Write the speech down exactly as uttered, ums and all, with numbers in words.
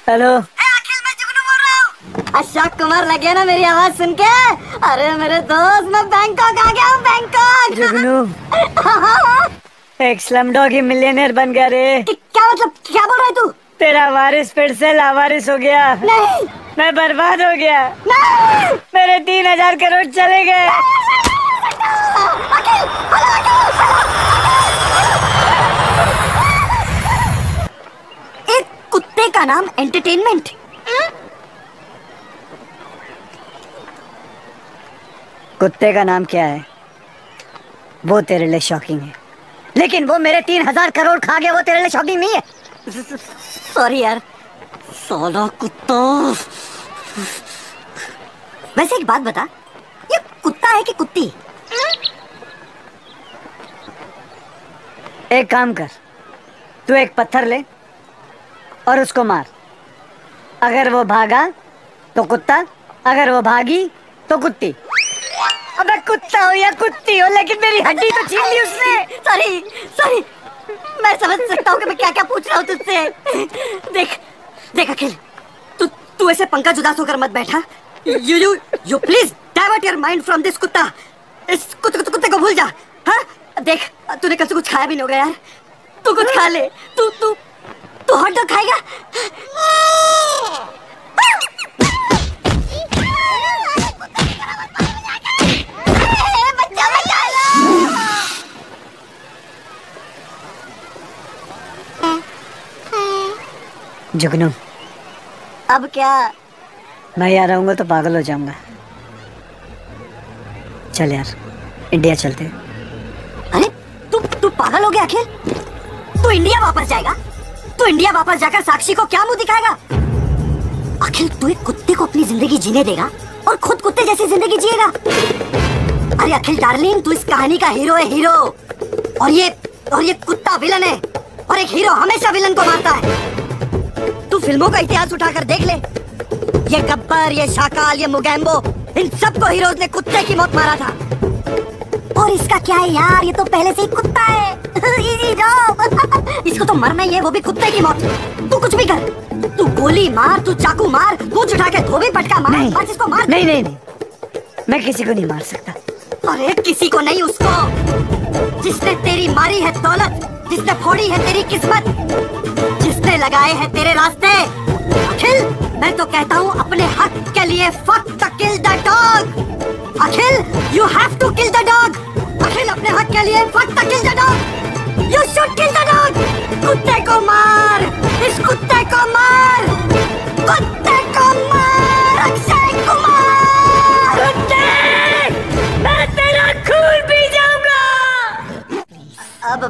Hello. अखिल, मैं जुगनू बोल रहा हूँ। अशोक कुमार लगे ना मेरी आवाज सुन के? अरे मेरे दोस्त, मैं बैंकॉक आ गया हूँ, बैंकॉक। जुगनू, एक स्लमडॉग ही मिलियनेयर बन गया रे। क्या मतलब, क्या बोल रहा है तू? तेरा वारिस फिर से लावारिस हो गया। नहीं, मैं बर्बाद हो गया। नहीं, मेरे तीन हजार करोड़ चले गए। अखिल, हेलो, अखिल। एक कुत्ते का नाम एंटरटेनमेंट। कुत्ते का नाम क्या है वो तेरे लिए शॉकिंग है, लेकिन वो मेरे तीन हजार करोड़ खा गया, वो तेरे लिए शॉकिंग नहीं है। सॉरी यार, साला कुत्ता। वैसे एक बात बता, ये कुत्ता है कि कुत्ती? एक काम कर, तू एक पत्थर ले और उसको मार। अगर वो भागा तो कुत्ता, अगर वो भागी तो कुत्ती। अबे कुत्ता हो या कुत्ती हो, लेकिन मेरी हड्डी तो छीन ली उसने। सॉरी, सॉरी, मैं समझ सकता हूँ कि मैं क्या क्या पूछ रहा हूँ तुझसे। देख, देख अखिल, तू तू ऐसे पंकज उदास होकर मत बैठा। You you you please divert your mind from this कुत्ता। इस कुत्ते कुत्ते को भूल जा। हाँ, देख, तूने कल से कुछ खाया भी नहीं होगा यार। तू कुछ खा ले। तू तू तू हॉट डॉग खाएगा? जुगनू, अब क्या? मैं यहाँ रहूंगा तो पागल हो जाऊंगा। चल यार, इंडिया चलते हैं। अरे तू तू पागल हो गया अखिल? तू इंडिया वापस जाएगा? तू इंडिया वापस जाकर साक्षी को क्या मुंह दिखाएगा? अखिल, तू एक कुत्ते को अपनी जिंदगी जीने देगा और खुद कुत्ते जैसी जिंदगी जिएगा? अरे अखिल डार्लिंग, तू इस कहानी का हीरो है, हीरो। और ये और ये कुत्ता विलन है, और एक हीरो हमेशा विलन को मारता है। तू फिल्मों का इतिहास उठाकर देख ले, ये गब्बर, ये शाकाल, ये मुगैम्बो, इन सबको हीरोज ने कुत्ते की मौत मारा था। और इसका क्या है यार, ये तो पहले से ही कुत्ता है। Easy job. इसको तो मरना ही है, वो भी कुत्ते की मौत। तू कुछ भी कर, तू गोली मार, तू चाकू मार, मुंह उठा के धोबी पटका मार, नहीं, बस इसको मार। नहीं नहीं नहीं, मैं किसी को नहीं मार सकता। अरे किसी को नहीं, उसको जिसने तेरी मारी है दौलत, जिसने फोड़ी है तेरी किस्मत, जिसने लगाए हैं तेरे रास्ते। अखिल, मैं तो कहता हूँ अपने हक के लिए fuck the kill the dog. Akhil, you have to kill the dog. Akhil, अपने हक के लिए fuck the kill the dog. You should kill the dog. कुत्ते को मार।